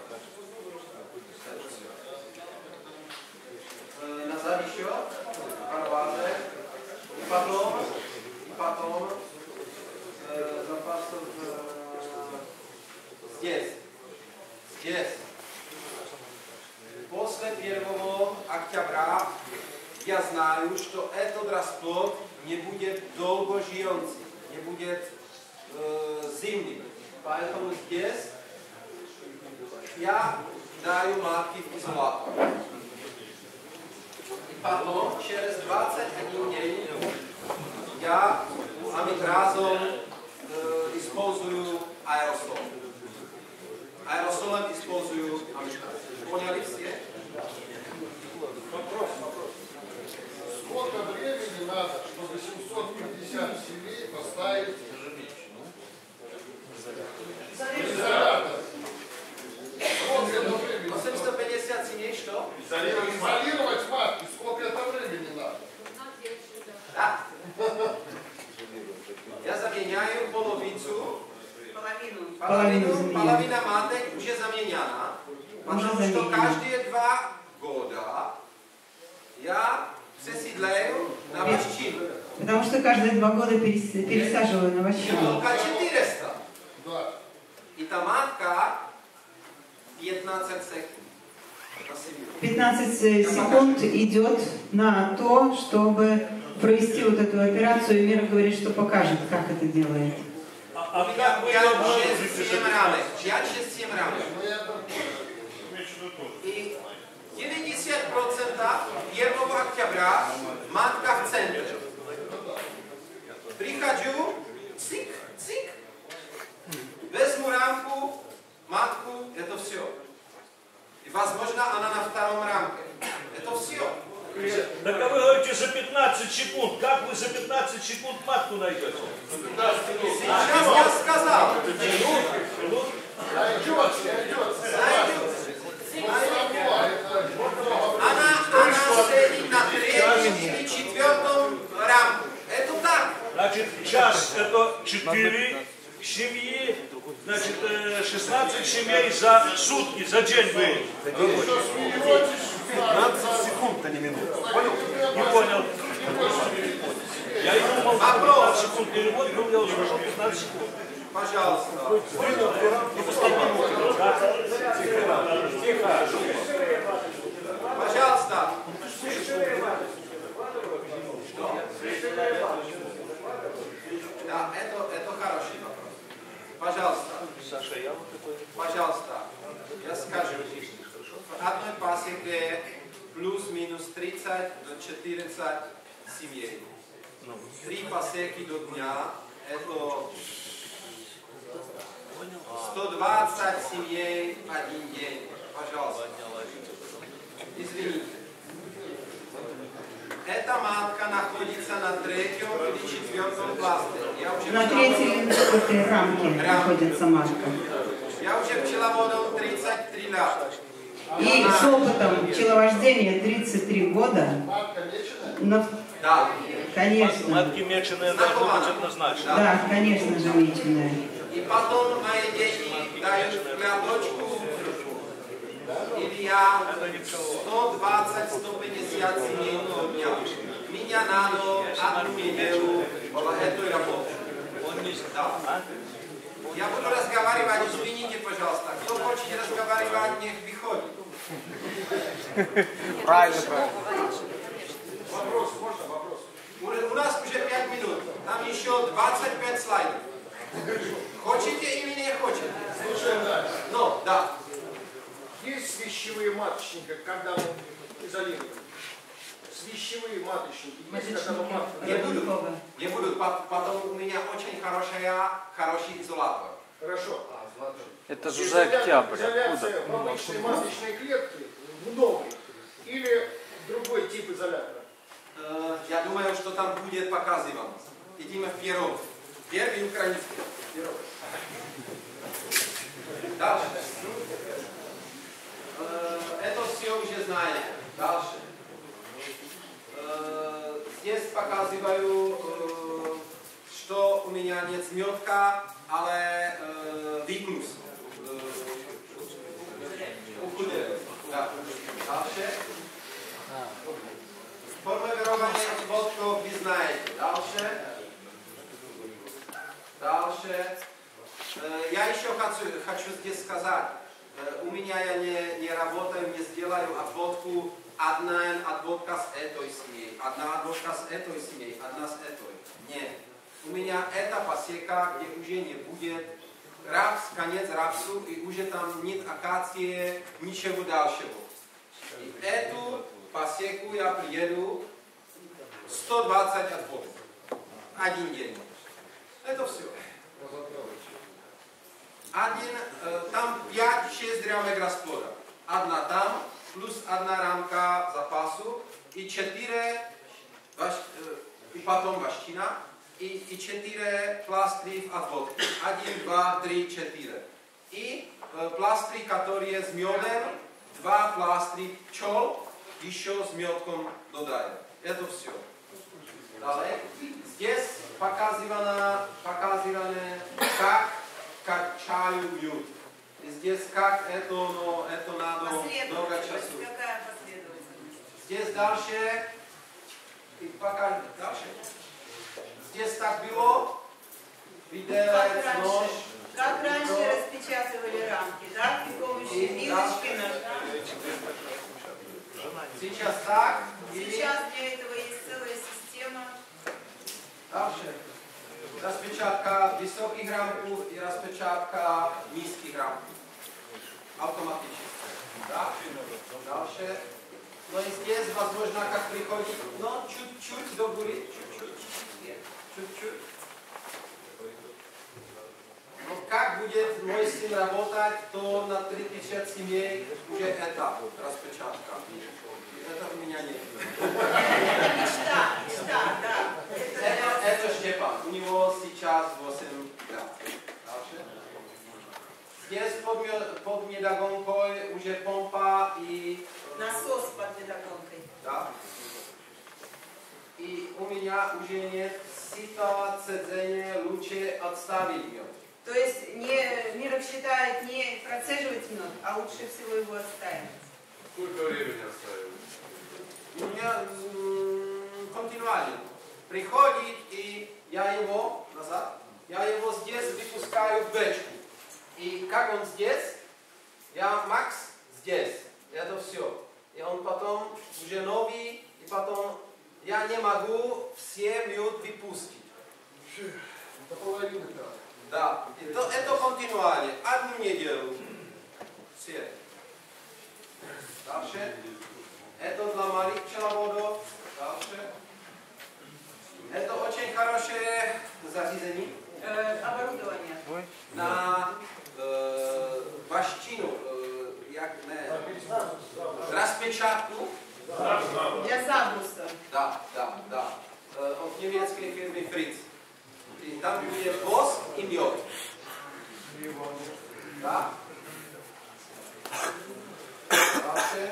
Назад еще, парвазе, потом запасов здесь. После 1 октября я знаю, что этот расплод не будет долго живущий, не будет зимним. Поэтому здесь я даю матки в изолятор. И потом, через 21 день, я амигразом использую аэросол. Аэросолом использую амиграз. Поняли все? Вопрос. Сколько времени надо, чтобы 750 семей поставить изолятор? Сколько это времени? 850 семей, что? Изолировать матки, сколько это времени надо? Да. Я заменяю половицу. Половина маток уже заменяна. Потому что каждые 2 года я přesídleju na вощину. Потому что каждые 2 года пересаживаю на вощину. Только 400. Да. И та матка 15 секунд. 15 секунд идет на то, чтобы провести вот эту операцию, и Мира говорит, что покажет, как это делает. А как вы ее обнаружите? 5-6-7 рамок. И 90% 1 октября матка в центре. Прихожу, цик, возьму рамку, матку, это все. И возможно она на 2 рамке. Это все. Так а вы говорите за 15 секунд. Как вы за 15 секунд матку найдете? Сейчас я сказал. Она сидит на 3-м или 4-м рамку. Это так. Значит, час это 4 семьи, значит 16 семей за сутки, за день вы. 15 секунд, а не минут. Понял? Не понял. Я и думал, 15 секунд перевод, но я услышал 15 секунд. Пожалуйста. Пожалуйста. Да, это хороший вопрос. Пожалуйста. Пожалуйста. Я скажу. В одной пасеке plus-minus 30 do 40 семей. 3 посеки до дня, это 120 семей один день. Пожалуйста. Извините. Эта матка находится на 3-м или 4-м пласте. На 3-й этой рамке находится матка. Я уже пчеловодом 33 лет. И с опытом пчеловождения 33 года. Матка меченая? Да. Конечно. Матки меченые должны быть однозначно. Да, конечно же, меченая. И потом мои дети дают кляточку. Или я 120-150 семей до дня. Меня надо одну неделю около этой работы. Да. Я буду разговаривать, извините, пожалуйста. Кто хочет разговаривать, нех выходит. Правильно, правильно. Вопрос, можно вопрос? У нас уже 5 минут. Там еще 25 слайдов. Хотите или не хотите? Слушаем дальше. Ну, да. Есть свищевые маточники, когда мы изолируем? Свищевые маточники. Есть, когда мы матку... Не будут, потом у меня очень хороший изолятор. Хорошо. Это же уже октябрь. Изоляция Откуда? в обычной маточной клетке в новой или другой тип изолятора? Я думаю, что там будет показывано. Идем в первый. Первый украинский. Дальше. Это все уже знаете. Дальше. Здесь показываю, что у меня нет сметка, але выгнус. Ухудел. Да. Дальше. Формулирование отводков вы знаете. Дальше. Дальше. Я еще хочу здесь сказать. У меня я не работаю, не сделаю отводку. Одна отводка с этой семьей, одна отводка с этой семьей, одна с этой. Нет. У меня эта посека, где уже не будет рапс, конец рапсу, и уже там нет акации, ничего дальшего. И эту посеку я приеду 120 отводок. Один день. Это все. Там 5-6 рамок расплода. Одна там, плюс одна рамка запасу, и 4, и потом вощина, и 4 пластырей в отводке. 1, 2, 3, 4. И пластыри, которые с медом, 2 пластыря пчел, еще с медком додаем. Это все. Далее. Здесь показано как качаю мед. И здесь как это, но это надо много часов. Какая последовательность? Здесь дальше. И пока дальше. Здесь так было. Виделец, нож. Как раньше распечатывали рамки, да? При помощи вилочки, ножа. Сейчас так. Сейчас для этого есть целая система. Дальше. Распечатка высоких рамков и распечатка низких рамков. Автоматически. Да? Дальше. Но и здесь возможно как приходит, но чуть-чуть до горы. Чуть-чуть. Но как будет мой сын работать, то на 3000 семей уже это распечатка. Это у меня нет. Мечта, да. Это Штепан. У него сейчас 8 лет. Дальше. Здесь под недогонкой уже помпа и... Насос под недогонкой. Да. И у меня уже нет сита, цедения, лучше отставить мед. То есть Миров считает не процеживать мед, а лучше всего его отставить. Сколько времени оставили? У меня континуально. Приходит, и я его назад, я его здесь выпускаю в бочку. И как он здесь, я Макс здесь. Это все. И он потом уже новый, и потом я не могу все мед выпустить. До половины, да. Да. Это континуально. Одну неделю. Все. Дальше. Это для малых пчеловодов. Дальше. Это очень хорошее zařízení. Оборудование. Na vaštinu, jak ne, распечатку. Для забуса. Да. От немецкой фирмы Fritz. И там je vosk и мед. Да. Дальше.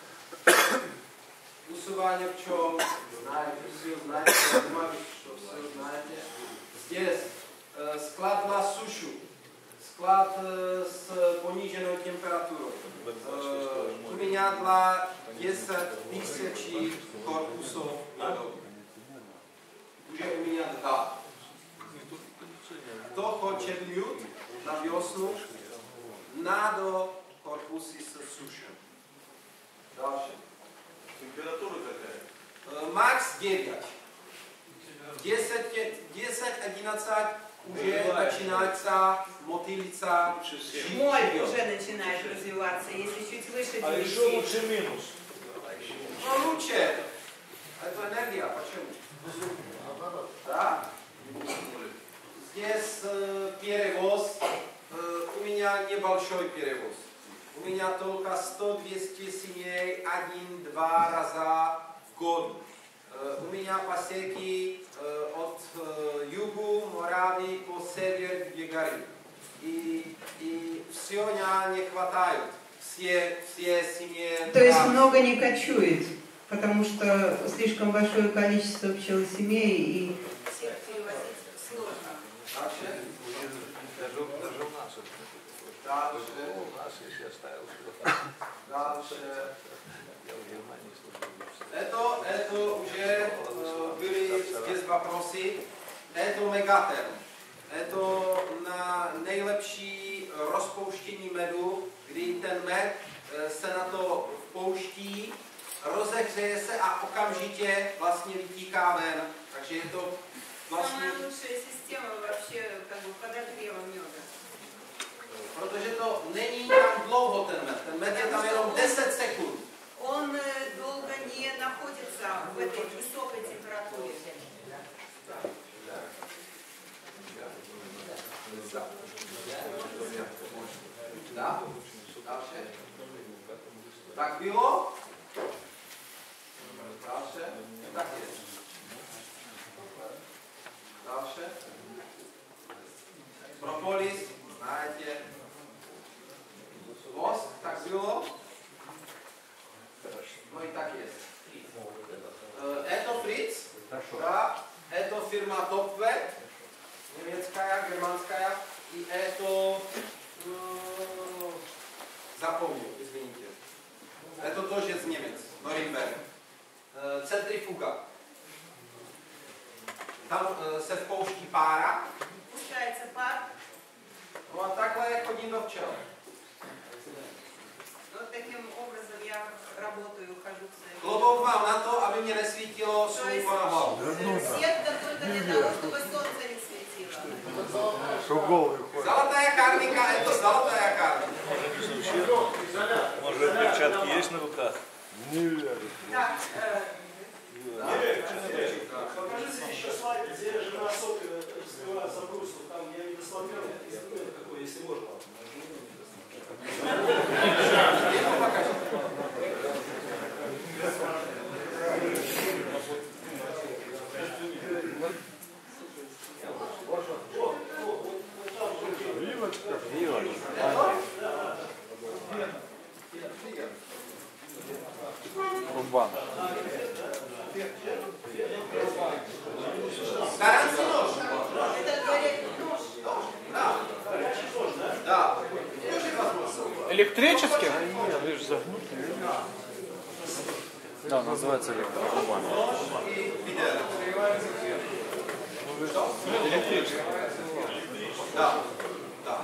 Усувание пчел. Знаете, все знаете. Я думаю, что все знаете. Здесь склад на сушу. Склад с пониженной температурой. У меня для 10 000 корпусов медов. Уже у меня 2. Кто хочет мед на весну, надо корпусы с сушем. Дальше. Температура какая? Макс 9. 10-11 уже начинается мотылица. Моль уже начинает развиваться, если чуть выше 9. А еще лучше минус. Но лучше. Это энергия. Почему? Да? Здесь перевоз. У меня небольшой перевоз. У меня только 100-200 семей 1-2 раза в год. У меня посеки от югу Моравии по север Бегари. И все не хватает. Все семьи. То есть много не кочует, потому что слишком большое количество пчел семей и всех перевозить сложно. Дальше. Дальше. Это уже были здесь вопросы. Это мегатерм. Это на nejlepší rozpouštění medu, kdy ten med se na to vpouští, rozehřeje se a okamžitě vlastně vytíká ven. Takže je to vlastně... Самая лучшая система вообще как бы подогрева меда. Protože to není tam dlouho ten med. Ten med je tam jenom 10 sekund. Он долго не находится в этой высокой температуре. Да? Дальше. Tak bylo? Další. Tak je. Další. Propolis, знаете. Vosk, tak bylo? No i tak jest. Это Fritz, да, это фирма Topvet, немецкая, германская, и это, запомнил, извините, это тоже из Немец, Norimberg, centrifuga. Tam se vpouští pára. Пускается пар. No a takhle chodím do včel. Вот таким образом я работаю, хожу в своей. Klobouk mám na to, aby mě nesvítilo slunko na hlavu. Сетка только для того, чтобы солнце не светило. Золотая карника, это золотая карника. Может, перчатки есть на руках? Так, покажите еще слайд, где жена сок вскрывает забруску. Там я не досмотрел инструмент какой, если можно. Рубан. Гарантий нож. это говорит нож. Да. Да. Тоже возможно. Электрический? Видишь, загнутый. Да, называется электрорубан. И видео. Электрический. Да. Да.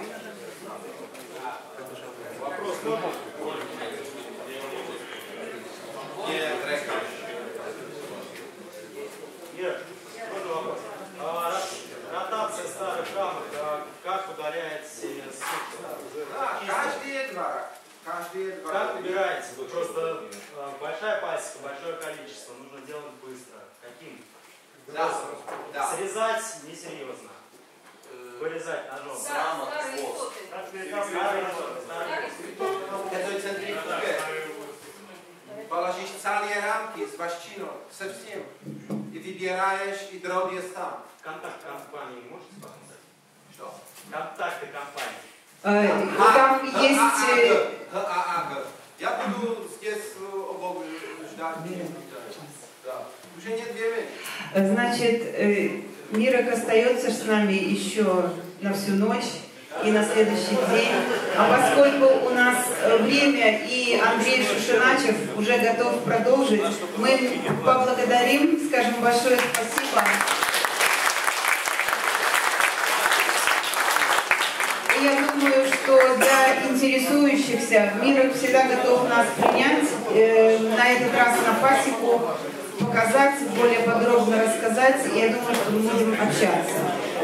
Вопрос можно? Нет, река. Нет, вот вопрос. Ротация старых рамок, как удаляет сутки? Да, каждые два. Каждые два. Как выбираете. Просто большая пасека, большое количество. Нужно делать быстро. Каким? Да. Да. Срезать несерьезно. Вырезать ножом. Это центрифуге. Положишь целые рамки с вощиной, совсем. И выбираешь, и дробишь сам. Контакт компании можете показать? Что? Контакты компании. Там есть... Я буду здесь обоих ждать. Да. Уже нет времени. Значит, Мирок остается с нами еще на всю ночь и на следующий день. А поскольку у нас время и Андрей Шушиначев уже готов продолжить, мы поблагодарим, скажем большое спасибо. И я думаю, что для интересующихся Мирок всегда готов нас принять, на этот раз на пасеку, показать, более подробно рассказать, и я думаю, что мы будем общаться.